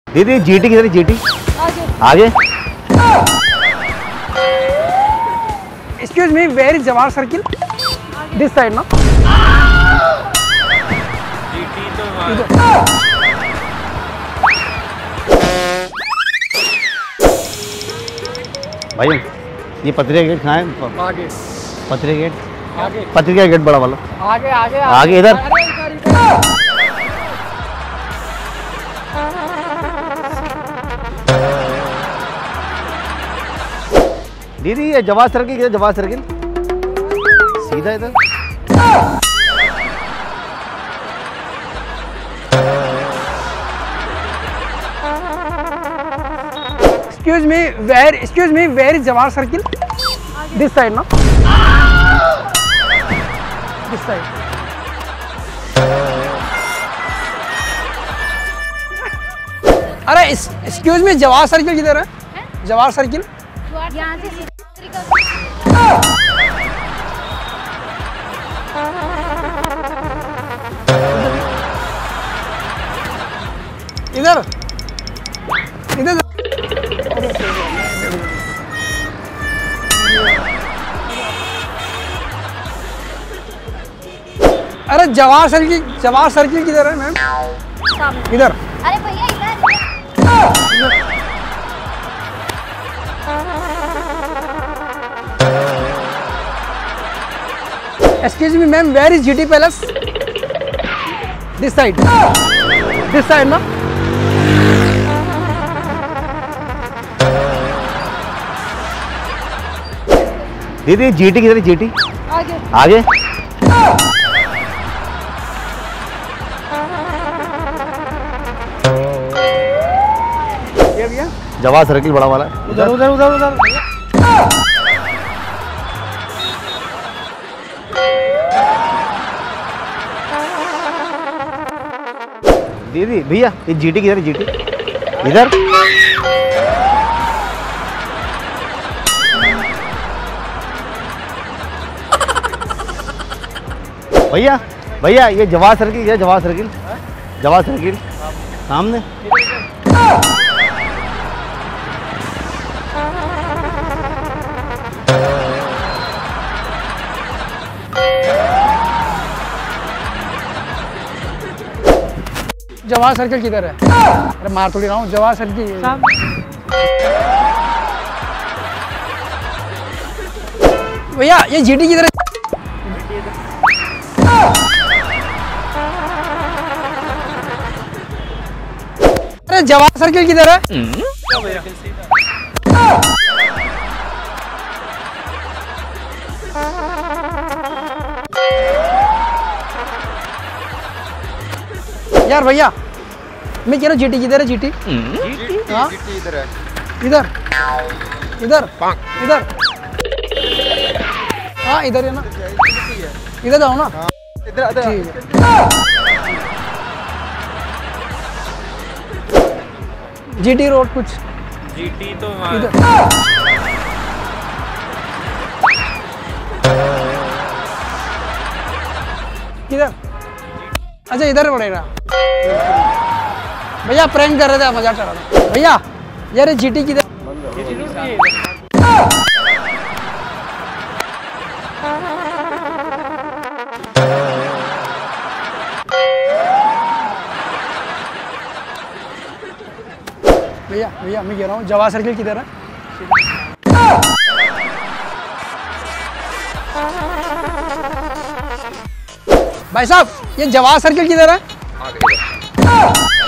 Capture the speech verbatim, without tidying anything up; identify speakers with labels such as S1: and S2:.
S1: दीदी जीटी किधर है? जीटी आगे।
S2: Excuse me, where is Jawahar Circle? This side ना?
S3: जीटी तो
S1: भाई ये पत्रिका गेट कहाँ है?
S2: आगे
S1: पत्रिका गेट
S2: आगे
S1: पत्रिका गेट बड़ा वाला
S2: आगे आगे
S1: आगे इधर। दीदी ये जवाहर सर्किल किधर? जवाहर सर्किल सीधा इधर।
S2: Excuse me, where excuse me where is Jawahar Circle? This side ना? This side. अरे एक्सक्यूज मी, जवाहर सर्किल किधर है? जवाहर सर्किल
S4: यहाँ से
S2: इधर इधर। अरे जवाहर सर्किल जवाहर सर्किल किधर है मैम? इधर।
S4: अरे भैया इधर।
S2: Excuse me ma'am, where is GT Palace? This side this side ना?
S1: दीदी जीटी किधर है? जीटी
S4: आगे
S1: आगे।
S2: ये भैया
S1: जवाहर सर्किल बड़ा वाला
S2: उधर उधर उधर उधर।
S1: दीदी भैया ये जीटी किधर है? जीटी इधर। भैया भैया ये जवाहर सर्किल किधर? जवाहर सर्किल जवाहर सर्किल सामने।
S2: जवाहर सर्किल किधर है? अरे मार थोड़ी रहा हूँ। जवाहर सर्किल भैया ये जीटी किधर है? अरे जवाहर सर्किल किधर है? यार भैया मैं कह रहा हूँ जीटी किधर है? जीटी हाँ
S3: जीटी इधर है।
S2: इधर इधर इधर। हाँ इधर है ना? इधर जाओ ना।
S3: इधर
S2: ठीक है। जीटी रोड कुछ
S3: जीटी तो
S2: इधर। किधर? अच्छा इधर पड़ेगा। भैया प्रैंक कर रहे थे, मजाक कर रहा था भैया। यार ये जीटी किधर? भैया भैया मैं कह रहा हूँ जवाहर सर्किल किधर है? भाई साहब ये जवाहर सर्किल किधर है?